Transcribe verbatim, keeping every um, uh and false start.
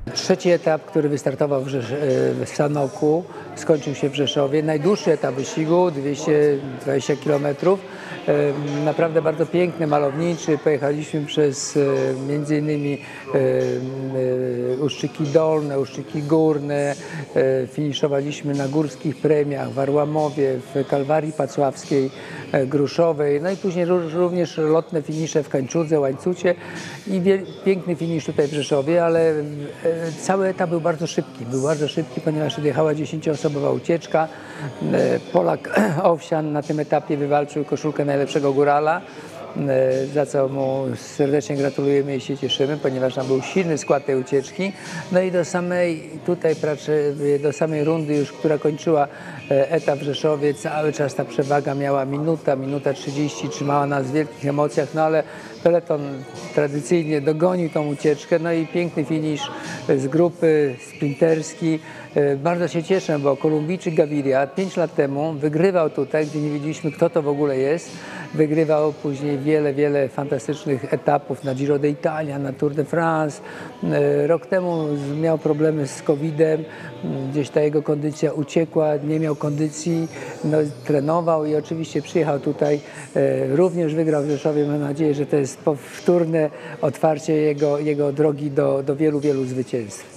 Trzeci etap, który wystartował w, Rzesz w Sanoku, skończył się w Rzeszowie. Najdłuższy etap wyścigu, dwieście dwadzieścia kilometrów. Naprawdę bardzo piękny, malowniczy. Pojechaliśmy przez między innymi Uszczyki Dolne, Uszczyki Górne. Finiszowaliśmy na górskich premiach w Arłamowie, w Kalwarii Pacławskiej, Gruszowej. No i później również lotne finisze w Kańczudze, Łańcucie i piękny finisz tutaj w Rzeszowie, ale cały etap był bardzo szybki. Był bardzo szybki, ponieważ odjechała dziesięcioosobowa ucieczka. Polak Owsian na tym etapie wywalczył koszulkę najlepszego górala, za co mu serdecznie gratulujemy i się cieszymy, ponieważ tam był silny skład tej ucieczki. No i do samej tutaj do samej rundy już, która kończyła etap w Rzeszowie, cały czas ta przewaga miała minuta, minuta trzydzieści, trzymała nas w wielkich emocjach, no ale peleton tradycyjnie dogonił tą ucieczkę, no i piękny finisz z grupy sprinterski. Bardzo się cieszę, bo Kolumbijczyk Gaviria pięć lat temu wygrywał tutaj, gdzie nie wiedzieliśmy, kto to w ogóle jest. Wygrywał później wiele, wiele fantastycznych etapów na Giro d'Italia, na Tour de France. Rok temu miał problemy z kowidem, gdzieś ta jego kondycja uciekła, nie miał kondycji, no, trenował i oczywiście przyjechał tutaj. Również wygrał w Rzeszowie. Mam nadzieję, że to jest powtórne otwarcie jego, jego drogi do, do wielu, wielu zwycięstw.